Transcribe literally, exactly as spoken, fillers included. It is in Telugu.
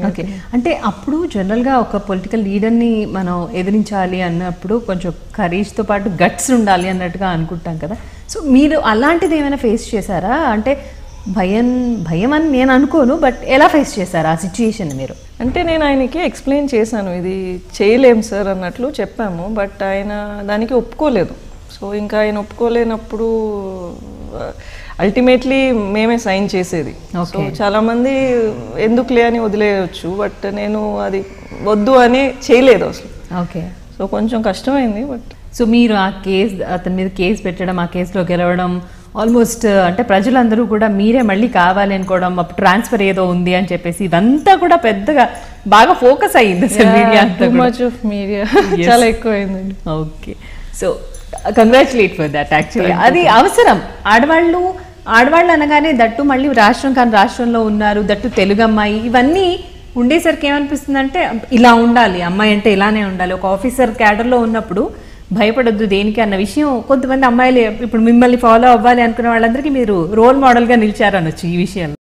ఓకే, అంటే అప్పుడు జనరల్గా ఒక పొలిటికల్ లీడర్ని మనం ఎదిరించాలి అన్నప్పుడు కొంచెం కరేజ్తో పాటు గట్స్ ఉండాలి అన్నట్టుగా అనుకుంటాం కదా. సో మీరు అలాంటిది ఏమైనా ఫేస్ చేశారా? అంటే భయం భయం అని నేను అనుకోను, బట్ ఎలా ఫేస్ చేశారు ఆ సిచ్యుయేషన్ మీరు? అంటే నేను ఆయనకి ఎక్స్ప్లెయిన్ చేశాను, ఇది చేయలేం సార్ అన్నట్లు చెప్పాము, బట్ ఆయన దానికి ఒప్పుకోలేదు. సో ఇంకా ఆయన ఒప్పుకోలేనప్పుడు అల్టిమేట్లీ మేమే సైన్ చేసేది. సో చాలామంది ఎందుకులే అని వదిలేయచ్చు, బట్ నేను అది వద్దు అని చేయలేదు అసలు. ఓకే, సో కొంచెం కష్టమైంది. బట్ సో మీరు ఆ కేసు, అతని మీద కేసు పెట్టడం, ఆ కేసులో గెలవడం, ఆల్మోస్ట్ అంటే ప్రజలందరూ కూడా మీరే మళ్ళీ కావాలి అనుకోవడం, అప్పుడు ట్రాన్స్ఫర్ ఏదో ఉంది అని చెప్పేసి ఇదంతా కూడా పెద్దగా బాగా ఫోకస్ అయ్యింది మీడియా అంతా. మచ్ ఆఫ్ మీడియా చాలా ఎక్కువ అయిందండి. Okay, so congratulate for that. Actually అది అవసరం. ఆడవాళ్ళు ఆడవాళ్ళు అనగానే దట్టు మళ్ళీ రాష్ట్రం కాని రాష్ట్రంలో ఉన్నారు, దట్టు తెలుగు అమ్మాయి, ఇవన్నీ ఉండేసరికి ఏమనిపిస్తుంది అంటే ఇలా ఉండాలి, అమ్మాయి అంటే ఇలానే ఉండాలి. ఒక ఆఫీసర్ క్యాడర్లో ఉన్నప్పుడు భయపడొద్దు దేనికి అన్న విషయం కొంతమంది అమ్మాయిలు ఇప్పుడు మిమ్మల్ని ఫాలో అవ్వాలి అనుకునే వాళ్ళందరికీ మీరు రోల్ మోడల్గా నిలిచారనొచ్చు ఈ విషయంలో.